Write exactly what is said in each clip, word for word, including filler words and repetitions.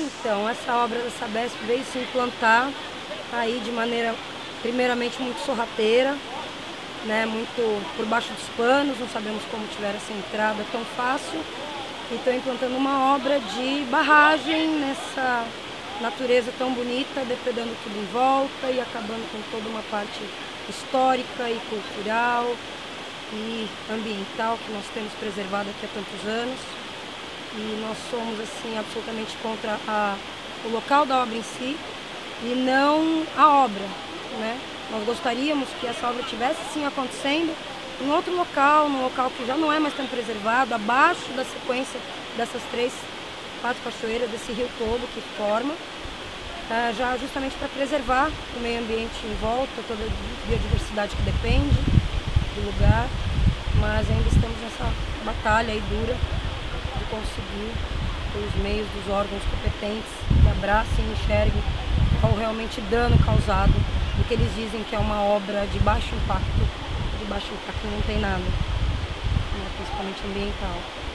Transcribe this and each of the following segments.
Então, essa obra da Sabesp veio se implantar aí de maneira, primeiramente, muito sorrateira, né, muito por baixo dos panos, não sabemos como tiveram essa entrada tão fácil. E estão implantando uma obra de barragem nessa natureza tão bonita, depredando tudo em volta e acabando com toda uma parte histórica e cultural e ambiental que nós temos preservado aqui há tantos anos. E nós somos assim absolutamente contra a, o local da obra em si e não a obra, né? Nós gostaríamos que essa obra tivesse sim acontecendo em outro local, num local que já não é mais tão preservado, abaixo da sequência dessas três, quatro cachoeiras, desse rio todo que forma, já justamente para preservar o meio ambiente em volta, toda a biodiversidade que depende do lugar, mas ainda estamos nessa batalha aí dura de conseguir, pelos meios dos órgãos competentes, que abracem e enxerguem qual realmente dano causado, do que eles dizem que é uma obra de baixo impacto. De baixo impacto não tem nada, né, principalmente ambiental.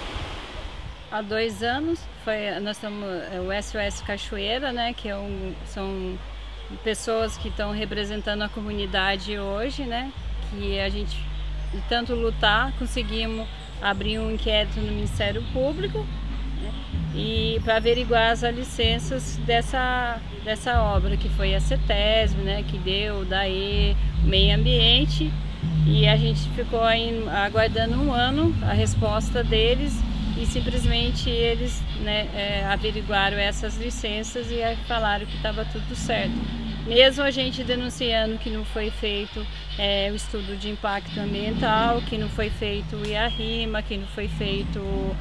Há dois anos, foi, nós estamos, é o S O S Cachoeira, né, que é um, são pessoas que estão representando a comunidade hoje, né, que a gente, de tanto lutar, conseguimos abrir um inquérito no Ministério Público, né, e para averiguar as licenças dessa, dessa obra, que foi a CETESB, né, que deu, o DAE, o Meio Ambiente, e a gente ficou aí aguardando um ano a resposta deles. E simplesmente eles, né, é, averiguaram essas licenças e falaram que estava tudo certo. Mesmo a gente denunciando que não foi feito é, o estudo de impacto ambiental, que não foi feito o IARIMA, que não foi feito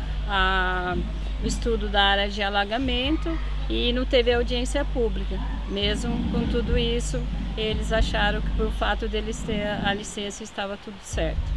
a, o estudo da área de alagamento e não teve audiência pública. Mesmo com tudo isso, eles acharam que por fato deles ter a licença estava tudo certo.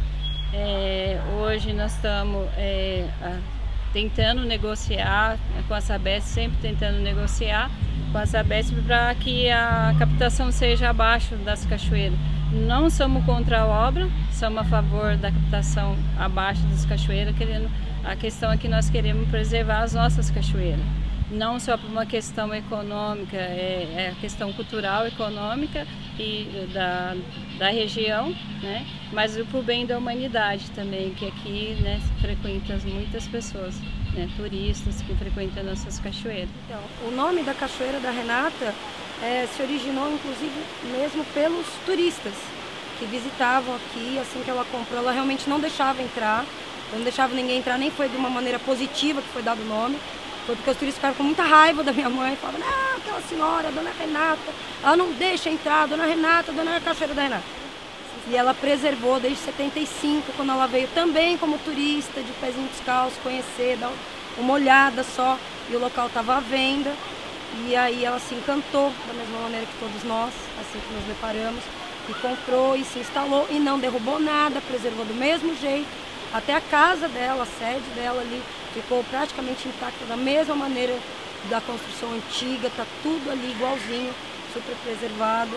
É, hoje nós estamos é, tentando negociar com a Sabesp, sempre tentando negociar com a Sabesp para que a captação seja abaixo das cachoeiras. Não somos contra a obra, somos a favor da captação abaixo das cachoeiras, querendo, a questão é que nós queremos preservar as nossas cachoeiras. Não só por uma questão econômica, é, é a questão cultural, econômica e da, da região, né? Mas por bem da humanidade também, que aqui, né, frequenta muitas pessoas, né, turistas que frequentam nossas cachoeiras. Então, o nome da Cachoeira da Renata é, se originou inclusive mesmo pelos turistas que visitavam aqui. Assim que ela comprou, ela realmente não deixava entrar, não deixava ninguém entrar, nem foi de uma maneira positiva que foi dado o nome. Foi porque os turistas ficaram com muita raiva da minha mãe, falavam, não, aquela senhora, a dona Renata, ela não deixa entrar, dona Renata, dona Cachoeira da Renata. E ela preservou desde setenta e cinco, quando ela veio também como turista, de pezinho descalço, conhecer, dar uma olhada só, e o local estava à venda. E aí ela se encantou, da mesma maneira que todos nós, assim que nos deparamos, e comprou e se instalou, e não derrubou nada, preservou do mesmo jeito. Até a casa dela, a sede dela ali, ficou praticamente intacta da mesma maneira da construção antiga, tá tudo ali igualzinho, super preservado.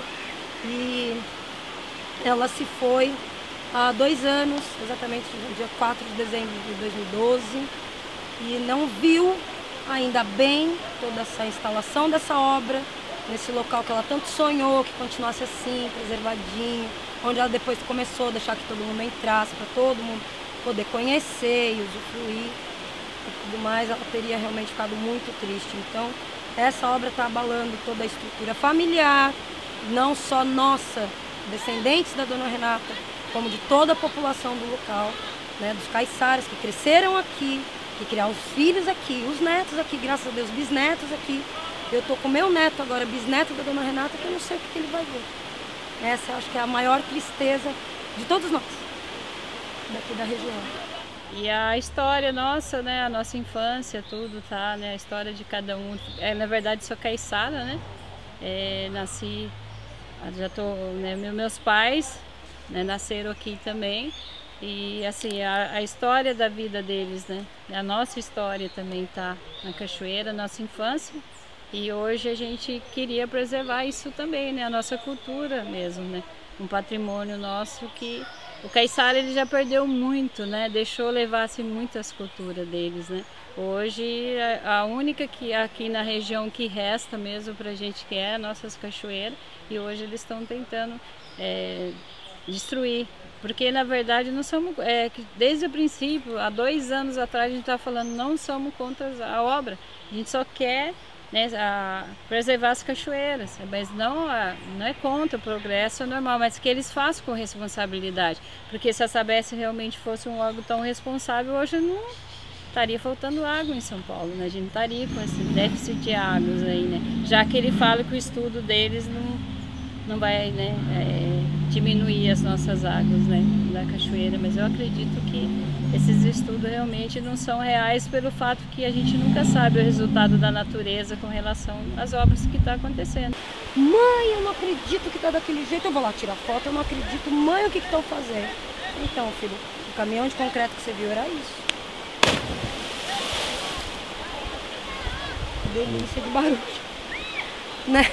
E ela se foi há dois anos, exatamente no dia quatro de dezembro de dois mil e doze, e não viu ainda bem toda essa instalação dessa obra, nesse local que ela tanto sonhou, que continuasse assim, preservadinho, onde ela depois começou a deixar que todo mundo entrasse, para todo mundo poder conhecer e usufruir e tudo mais, ela teria realmente ficado muito triste. Então, essa obra está abalando toda a estrutura familiar, não só nossa, descendentes da dona Renata, como de toda a população do local, né, dos caiçaras que cresceram aqui, que criaram os filhos aqui, os netos aqui, graças a Deus, bisnetos aqui. Eu estou com meu neto agora, bisneto da dona Renata, que eu não sei o que ele vai ver. Essa eu acho que é a maior tristeza de todos nós, daqui da região. E a história nossa, né, a nossa infância, tudo, tá, né, a história de cada um. É, na verdade, sou caiçara, né, é, nasci, já tô, né, meus pais, né, nasceram aqui também. E assim, a, a história da vida deles, né, a nossa história também tá na cachoeira, a nossa infância. E hoje a gente queria preservar isso também, né, a nossa cultura mesmo, né, um patrimônio nosso que O caiçara ele já perdeu muito, né? Deixou levar-se muitas culturas deles, né? Hoje a única que aqui na região que resta mesmo pra gente que é nossas cachoeiras, e hoje eles estão tentando é, destruir, porque na verdade não somos, é, desde o princípio, há dois anos atrás a gente está falando, não somos contra a obra, a gente só quer, né, a, preservar as cachoeiras, mas não, a, não é contra o progresso, é normal, mas que eles façam com responsabilidade, porque se a Sabesp realmente fosse um órgão tão responsável, hoje não estaria faltando água em São Paulo, né? A gente não estaria com esse déficit de águas aí, né? Já que ele fala que o estudo deles não, não vai, né, é, diminuir as nossas águas, né, da cachoeira, mas eu acredito que esses estudos realmente não são reais pelo fato que a gente nunca sabe o resultado da natureza com relação às obras que estão acontecendo. Mãe, eu não acredito que está daquele jeito, eu vou lá tirar foto, eu não acredito, mãe, o que estão fazendo? Então, filho, o caminhão de concreto que você viu era isso. Delícia de barulho, né?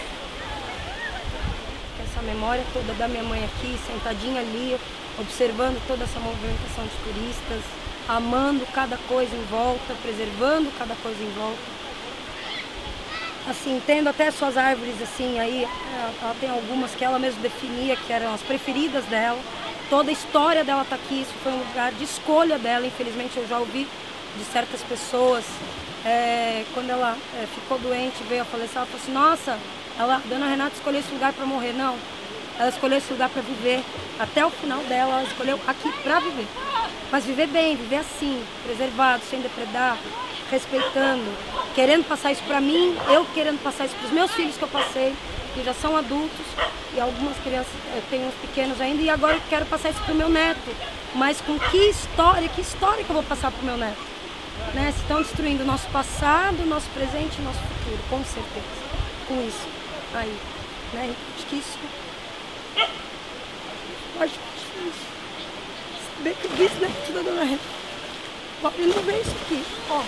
Essa memória toda da minha mãe aqui, sentadinha ali, observando toda essa movimentação de turistas, amando cada coisa em volta, preservando cada coisa em volta. Assim, tendo até suas árvores assim, aí ela tem algumas que ela mesma definia que eram as preferidas dela. Toda a história dela está aqui, isso foi um lugar de escolha dela, infelizmente eu já ouvi de certas pessoas. É, quando ela é, ficou doente, veio a falecer, ela falou assim, nossa, ela, a dona Renata escolheu esse lugar para morrer. Não, ela escolheu esse lugar para viver. Até o final dela, ela escolheu aqui para viver. Mas viver bem, viver assim, preservado, sem depredar, respeitando, querendo passar isso para mim, eu querendo passar isso para os meus filhos que eu passei, que já são adultos, e algumas crianças, eu tenho uns pequenos ainda, e agora eu quero passar isso para o meu neto. Mas com que história, que história que eu vou passar para o meu neto? Né? Se estão destruindo o nosso passado, nosso presente e nosso futuro, com certeza, com isso aí, né? Acho que isso pode ser difícil, saber que o bisneto da dona Renata pode não ver isso aqui, ó,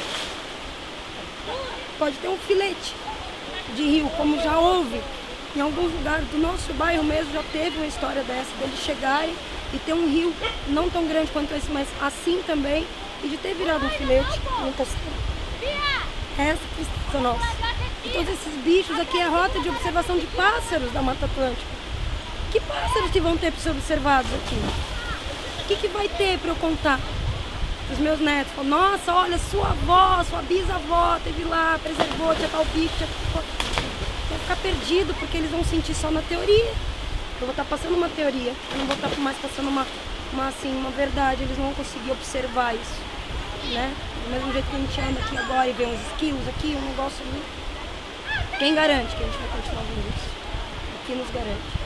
pode ter um filete de rio, como já houve em alguns lugares do nosso bairro mesmo, já teve uma história dessa, deles chegarem e ter um rio não tão grande quanto esse, mas assim também, e de ter virado um filete, não tá certo. Essa tristeza nossa. E todos esses bichos aqui é a rota de observação de pássaros da Mata Atlântica. Que pássaros que vão ter para ser observados aqui? O que, que vai ter para eu contar para os meus netos? Falam, nossa, olha, sua avó, sua bisavó teve lá, preservou, tinha tal bicho, tinha tal... Vai ficar perdido porque eles vão sentir só na teoria. Eu vou estar passando uma teoria, eu não vou estar mais passando uma, uma, assim, uma verdade, eles não vão conseguir observar isso. Né? Do mesmo jeito que a gente anda aqui agora e vê uns esquilos aqui, um negócio ali. Quem garante que a gente vai continuar vendo isso? O que nos garante?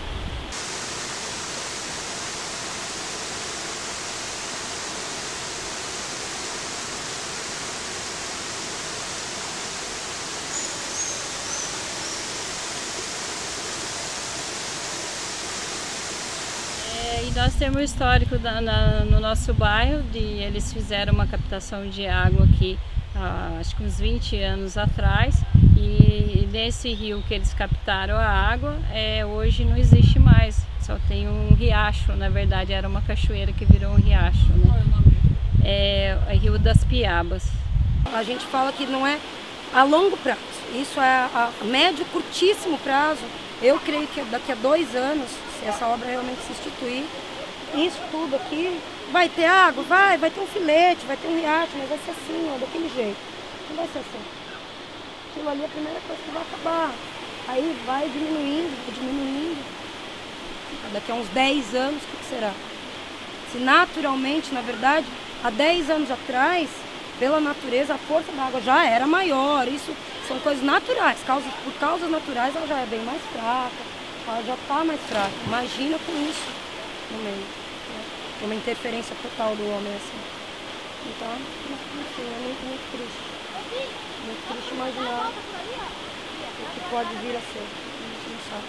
Nós temos um histórico da, na, no nosso bairro, de eles fizeram uma captação de água aqui, há, acho que uns vinte anos atrás, e nesse rio que eles captaram a água, é, hoje não existe mais, só tem um riacho, na verdade era uma cachoeira que virou um riacho, né? É o Rio das Piabas. A gente fala que não é a longo prazo, isso é a médio, curtíssimo prazo. Eu creio que daqui a dois anos, se essa obra realmente se instituir, isso tudo aqui vai ter água, vai, vai ter um filete, vai ter um riacho, mas vai ser assim, ó, daquele jeito. Não vai ser assim. Aquilo ali é a primeira coisa que vai acabar. Aí vai diminuindo, vai diminuindo. Daqui a uns dez anos, o que, que será? Se naturalmente, na verdade, há dez anos atrás, pela natureza, a força da água já era maior. Isso são coisas naturais, causas, por causas naturais ela já é bem mais fraca, ela já está mais fraca. Imagina com isso no meio. Né? Tem uma interferência total do homem assim. Então, enfim, é muito, muito triste. Muito triste imaginar o que pode vir a ser. A gente não sabe.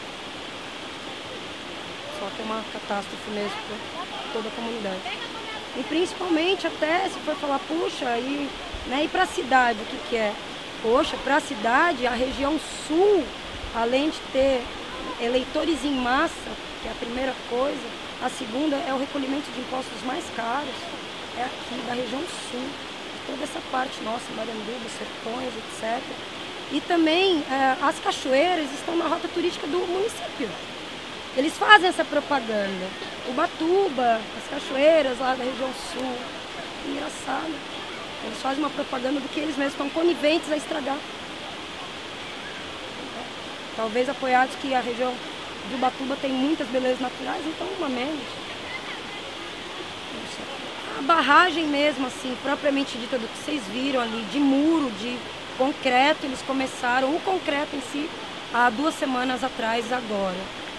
Só que é uma catástrofe mesmo para toda a comunidade. E principalmente até se for falar, puxa, e, né, e para a cidade, o que, que é? Poxa, para a cidade, a região sul, além de ter eleitores em massa que é a primeira coisa. A segunda é o recolhimento de impostos mais caros, é aqui da região sul, toda essa parte nossa, Maranduba, Sertões, etcétera. E também é, as cachoeiras estão na rota turística do município. Eles fazem essa propaganda. Ubatuba, as cachoeiras lá da região sul. Engraçado. Eles fazem uma propaganda do que eles mesmos estão coniventes a estragar. Talvez apoiados que a região de Ubatuba tem muitas belezas naturais, então uma menos. A barragem mesmo, assim, propriamente dita do que vocês viram ali, de muro, de concreto, eles começaram o concreto em si há duas semanas atrás agora.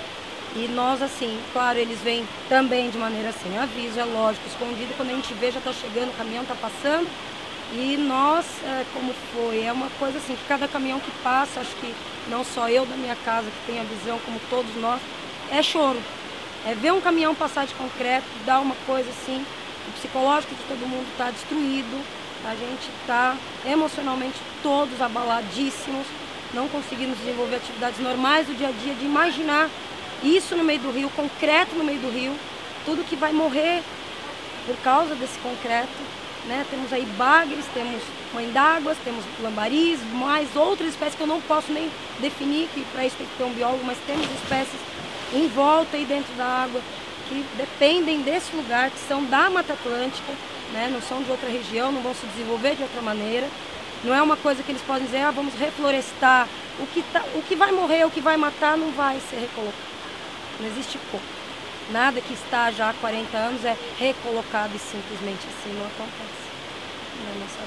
E nós, assim, claro, eles vêm também de maneira sem aviso, é lógico, escondido, quando a gente vê já está chegando, o caminhão está passando. E nós, é, como foi, é uma coisa assim, que cada caminhão que passa, acho que não só eu da minha casa que tenho a visão, como todos nós, é choro. É ver um caminhão passar de concreto, dá uma coisa assim, o psicológico de todo mundo está destruído, a gente está emocionalmente todos abaladíssimos, não conseguimos desenvolver atividades normais do dia a dia, de imaginar isso no meio do rio, concreto no meio do rio, tudo que vai morrer por causa desse concreto. Né? Temos aí bagres, temos mãe-d'águas, temos lambaris, mais outras espécies que eu não posso nem definir, que para isso tem que ter um biólogo, mas temos espécies em volta aí dentro da água que dependem desse lugar, que são da Mata Atlântica, né? Não são de outra região, não vão se desenvolver de outra maneira. Não é uma coisa que eles podem dizer, ah, vamos reflorestar, o que, tá, o que vai morrer, o que vai matar não vai ser recolocado. Não existe como. Nada que está já há quarenta anos é recolocado e simplesmente assim não acontece. Não, não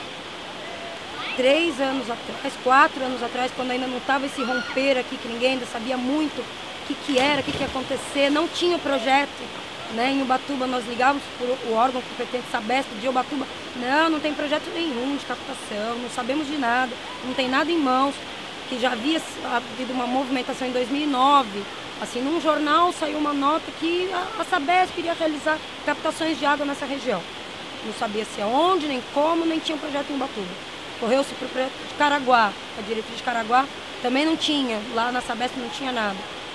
sabemos. Três anos atrás, quatro anos atrás, quando ainda não estava esse romper aqui, que ninguém ainda sabia muito o que, que era, o que, que ia acontecer, não tinha o projeto. Né? Em Ubatuba nós ligávamos para o órgão competente Sabesp de Ubatuba, não, não tem projeto nenhum de captação, não sabemos de nada, não tem nada em mãos, que já havia havido uma movimentação em dois mil e nove. Assim, num jornal saiu uma nota que a Sabesp iria realizar captações de água nessa região. Não sabia se aonde, nem como, nem tinha um projeto em Ubatuba. Correu-se para o projeto de Caraguá, a diretriz de Caraguá também não tinha, lá na Sabesp não tinha nada.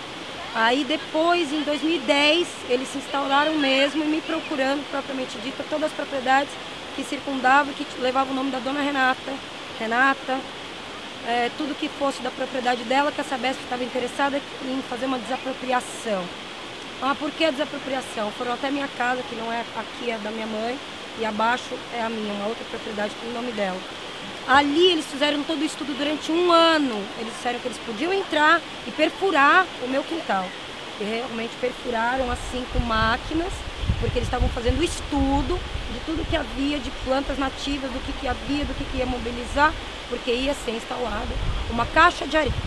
Aí depois, em dois mil e dez, eles se instauraram mesmo e me procurando, propriamente dita, todas as propriedades que circundavam, que levavam o nome da dona Renata, Renata, É, tudo que fosse da propriedade dela, que a Sabesp estava interessada em fazer uma desapropriação. Ah, por que a desapropriação? Foram até minha casa, que não é aqui, é da minha mãe, e abaixo é a minha, uma outra propriedade com o nome dela. Ali eles fizeram todo o estudo durante um ano. Eles disseram que eles podiam entrar e perfurar o meu quintal. E realmente perfuraram assim com máquinas, porque eles estavam fazendo estudo de tudo que havia de plantas nativas, do que, que havia, do que, que ia mobilizar, porque ia ser instalada uma caixa de areia.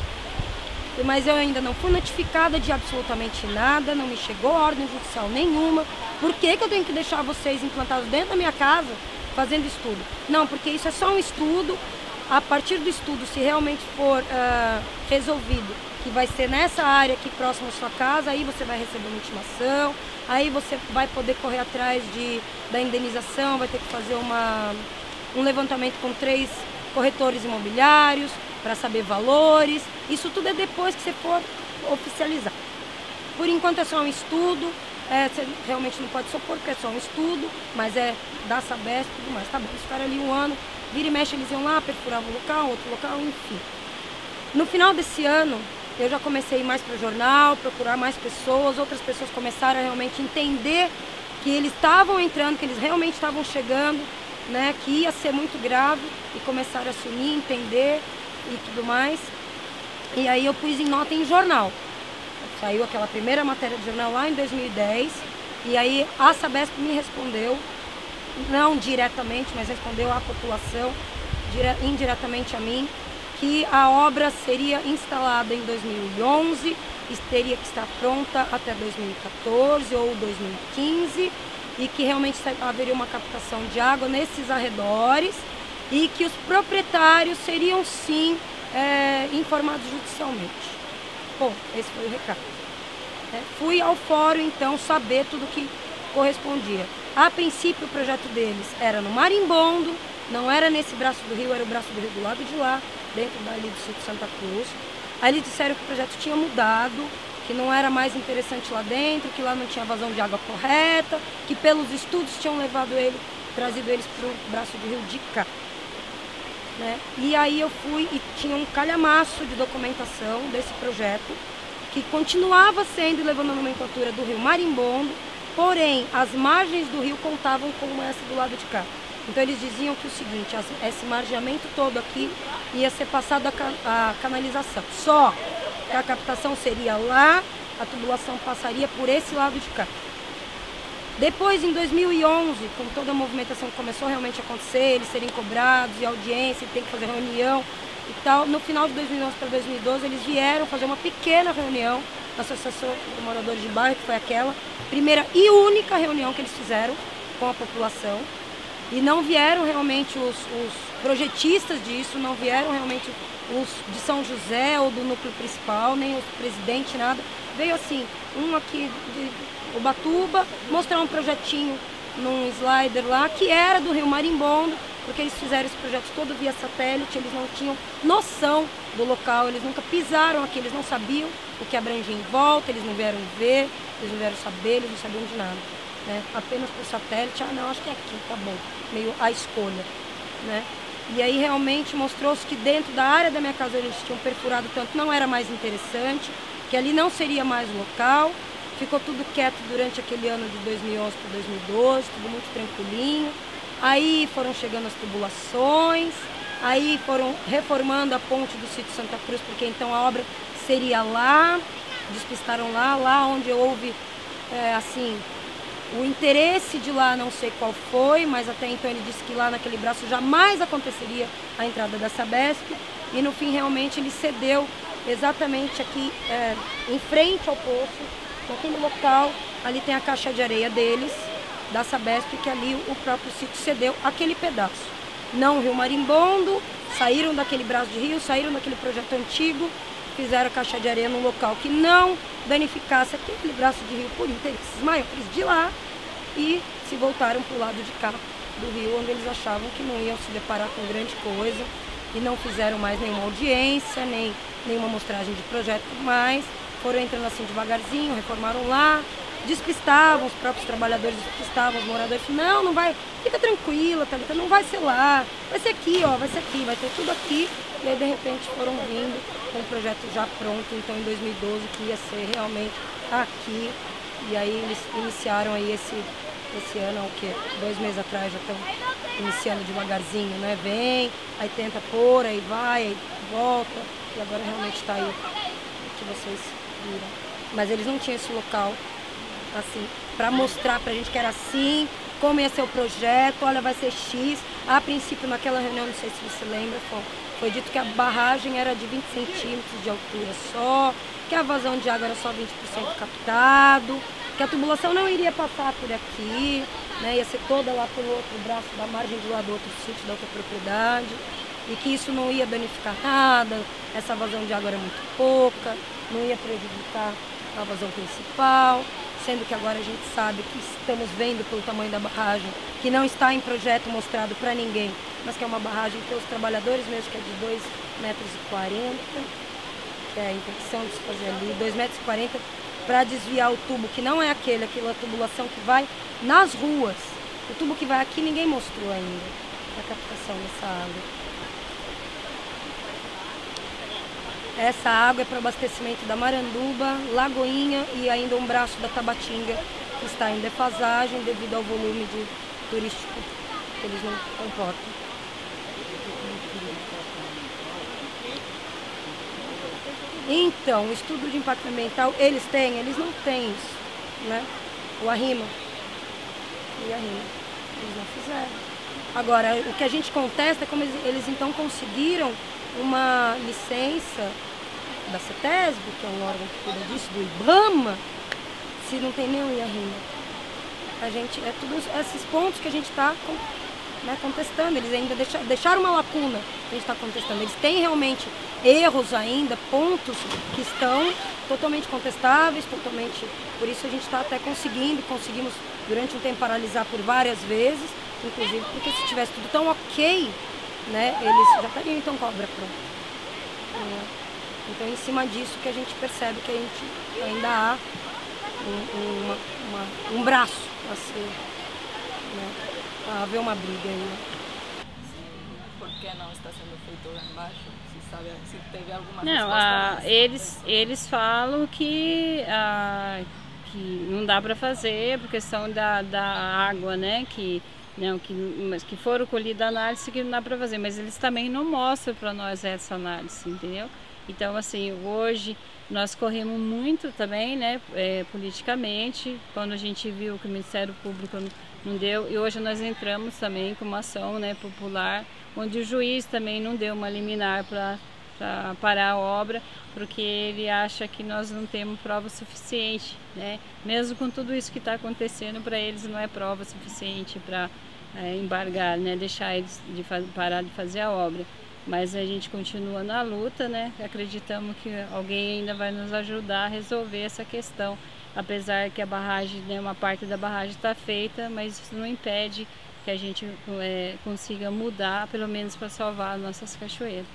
Mas eu ainda não fui notificada de absolutamente nada, não me chegou ordem judicial nenhuma. Por que, que eu tenho que deixar vocês implantados dentro da minha casa fazendo estudo? Não, porque isso é só um estudo. A partir do estudo, se realmente for uh, resolvido, que vai ser nessa área aqui próxima à sua casa, aí você vai receber uma intimação, aí você vai poder correr atrás de, da indenização, vai ter que fazer uma, um levantamento com três corretores imobiliários para saber valores. Isso tudo é depois que você for oficializar. Por enquanto é só um estudo, é, você realmente não pode supor que é só um estudo, mas é da Sabesp e tudo mais. Tá bom, eles ficaram ali um ano, vira e mexe, eles iam lá, perfuravam um local, outro local, enfim. No final desse ano, eu já comecei a ir mais para o jornal, procurar mais pessoas, outras pessoas começaram a realmente entender que eles estavam entrando, que eles realmente estavam chegando, né, que ia ser muito grave, e começaram a se unir, entender e tudo mais. E aí eu pus em nota em jornal. Saiu aquela primeira matéria de jornal lá em dois mil e dez, e aí a Sabesp me respondeu, não diretamente, mas respondeu à população, dire, indiretamente a mim, que a obra seria instalada em dois mil e onze e teria que estar pronta até dois mil e quatorze ou dois mil e quinze, e que realmente haveria uma captação de água nesses arredores e que os proprietários seriam sim é, informados judicialmente. Bom, esse foi o recado. É, fui ao fórum então saber tudo que correspondia. A princípio o projeto deles era no Marimbondo, não era nesse braço do rio, era o braço do rio do lado de lá, dentro dali do sítio Santa Cruz. Aí eles disseram que o projeto tinha mudado, que não era mais interessante lá dentro, que lá não tinha vazão de água correta, que pelos estudos tinham levado ele, trazido eles para o braço do rio de cá. Né? E aí eu fui e tinha um calhamaço de documentação desse projeto, que continuava sendo e levando a nomenclatura do rio Marimbondo, porém as margens do rio contavam como essa do lado de cá. Então eles diziam que o seguinte, as, esse margeamento todo aqui ia ser passado a, ca, a canalização. Só que a captação seria lá, a tubulação passaria por esse lado de cá. Depois, em dois mil e onze, com toda a movimentação que começou realmente a acontecer, eles serem cobrados e audiência, tem que fazer reunião e tal, no final de dois mil e onze para dois mil e doze, eles vieram fazer uma pequena reunião na Associação de Moradores de Bairro, que foi aquela primeira e única reunião que eles fizeram com a população. E não vieram realmente os, os projetistas disso, não vieram realmente os de São José ou do núcleo principal, nem o presidente, nada. Veio assim, um aqui de Ubatuba, mostrar um projetinho num slider lá, que era do rio Marimbondo, porque eles fizeram esse projeto todo via satélite, eles não tinham noção do local, eles nunca pisaram aqui, eles não sabiam o que abrangia em volta, eles não vieram ver, eles não vieram saber, eles não sabiam de nada. Né? Apenas por satélite, ah não, acho que é aqui, tá bom, meio a escolha. Né? E aí realmente mostrou-se que dentro da área da minha casa eles tinham perfurado tanto, não era mais interessante, que ali não seria mais o local. Ficou tudo quieto durante aquele ano de dois mil e onze para dois mil e doze, tudo muito tranquilinho. Aí foram chegando as tubulações, aí foram reformando a ponte do sítio Santa Cruz, porque então a obra seria lá, despistaram lá, lá onde houve, é, assim, o interesse de lá, não sei qual foi, mas até então ele disse que lá naquele braço jamais aconteceria a entrada da Sabesp, e no fim realmente ele cedeu exatamente aqui, é, em frente ao poço. Naquele local, ali tem a caixa de areia deles, da Sabesp, que ali o próprio sítio cedeu aquele pedaço. Não o rio Marimbondo, saíram daquele braço de rio, saíram daquele projeto antigo, fizeram a caixa de areia num local que não danificasse aquele braço de rio por interesses maiores de lá e se voltaram para o lado de cá do rio, onde eles achavam que não iam se deparar com grande coisa e não fizeram mais nenhuma audiência, nem nenhuma mostragem de projeto, mas foram entrando assim devagarzinho, reformaram lá, despistavam, os próprios trabalhadores despistavam, os moradores, não, não vai, fica tranquila, Thalita, não vai ser lá, vai ser aqui, ó, vai ser aqui, vai ter tudo aqui. E aí de repente foram vindo com o projeto já pronto, então em dois mil e doze, que ia ser realmente aqui. E aí eles iniciaram aí esse, esse ano, o quê? Dois meses atrás já estão iniciando devagarzinho, né? Vem, aí tenta pôr, aí vai, aí volta, e agora realmente está aí o que vocês viram. Mas eles não tinham esse local, assim, para mostrar pra gente que era assim, como ia ser o projeto, olha, vai ser X. A princípio, naquela reunião, não sei se você lembra, foi, foi dito que a barragem era de vinte centímetros de altura só, que a vazão de água era só vinte por cento captado, que a tubulação não iria passar por aqui, né, ia ser toda lá pelo outro braço da margem do lado do outro sítio, da outra propriedade, e que isso não ia danificar nada, essa vazão de água era muito pouca, não ia prejudicar a vazão principal, sendo que agora a gente sabe que estamos vendo pelo tamanho da barragem, que não está em projeto mostrado para ninguém, mas que é uma barragem pelos trabalhadores mesmo, que é de dois metros e quarenta, que é a intenção de se fazer ali, dois metros e quarenta, para desviar o tubo, que não é aquele, aquela tubulação que vai nas ruas. O tubo que vai aqui ninguém mostrou ainda, a captação dessa água. Essa água é para abastecimento da Maranduba, Lagoinha e ainda um braço da Tabatinga, que está em defasagem devido ao volume de turístico que eles não comportam. Então, o estudo de impacto ambiental, eles têm, eles não têm isso, né? O ARRIMA e a RIMA, eles não fizeram. Agora, o que a gente contesta é como eles, eles então conseguiram uma licença da CETESB, que é um órgão que cuida disso, do IBAMA, se não tem nem o IARRIMA. A gente, é tudo esses pontos que a gente está né, contestando, eles ainda deixa, deixaram uma lacuna que a gente está contestando. Eles têm realmente erros ainda, pontos que estão totalmente contestáveis, totalmente, por isso a gente está até conseguindo, conseguimos durante um tempo paralisar por várias vezes, inclusive porque se tivesse tudo tão ok, né, eles já estariam então com a obra pronta. Então, em cima disso que a gente percebe que a gente ainda há um, uma, uma, um braço a ser, né, a haver uma briga aí, né? Por que não está sendo feito lá embaixo? Se sabe, se teve alguma não, resposta? a, eles, eles falam que, a, que não dá para fazer por questão da, da água, né? Que, não, que, mas que foram colhidas análise que não dá para fazer, mas eles também não mostram para nós essa análise, entendeu? Então, assim, hoje nós corremos muito também, né, é, politicamente, quando a gente viu que o Ministério Público não deu, e hoje nós entramos também com uma ação, né, popular, onde o juiz também não deu uma liminar para parar a obra, porque ele acha que nós não temos prova suficiente, né, mesmo com tudo isso que está acontecendo, para eles não é prova suficiente para é, embargar, né, deixar eles de parar de fazer a obra. Mas a gente continua na luta, né? Acreditamos que alguém ainda vai nos ajudar a resolver essa questão. Apesar que a barragem, né, uma parte da barragem está feita, mas isso não impede que a gente é, consiga mudar, pelo menos para salvar as nossas cachoeiras.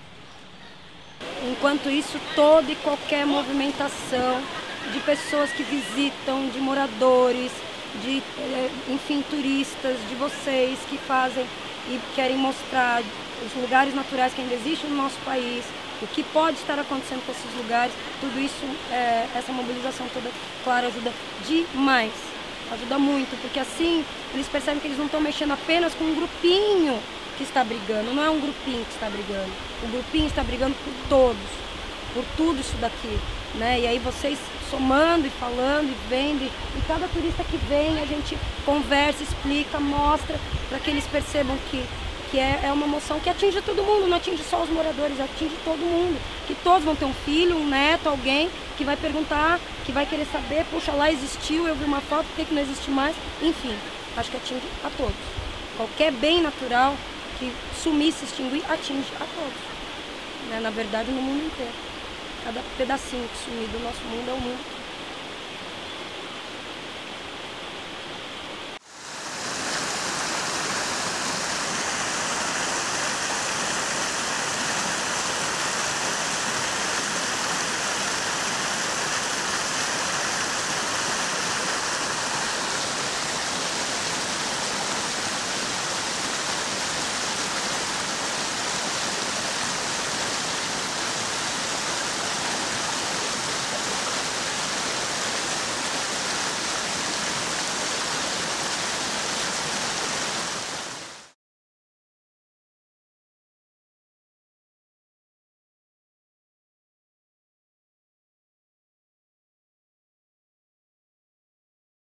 Enquanto isso, toda e qualquer movimentação de pessoas que visitam, de moradores, de, enfim, turistas, de vocês que fazem e querem mostrar os lugares naturais que ainda existem no nosso país, o que pode estar acontecendo com esses lugares, tudo isso, é, essa mobilização toda, claro, ajuda demais, ajuda muito, porque assim eles percebem que eles não estão mexendo apenas com um grupinho que está brigando, não é um grupinho que está brigando, o grupinho está brigando por todos, por tudo isso daqui, né? E aí vocês somando e falando e vendo, e cada turista que vem a gente conversa, explica, mostra, para que eles percebam que que é, é uma moção que atinge todo mundo, não atinge só os moradores, atinge todo mundo, que todos vão ter um filho, um neto, alguém que vai perguntar, que vai querer saber, puxa, lá existiu, eu vi uma foto, por que que não existe mais? Enfim, acho que atinge a todos. Qualquer bem natural que sumir, se extinguir, atinge a todos, né? Na verdade, no mundo inteiro. Cada pedacinho que sumir do nosso mundo é o mundo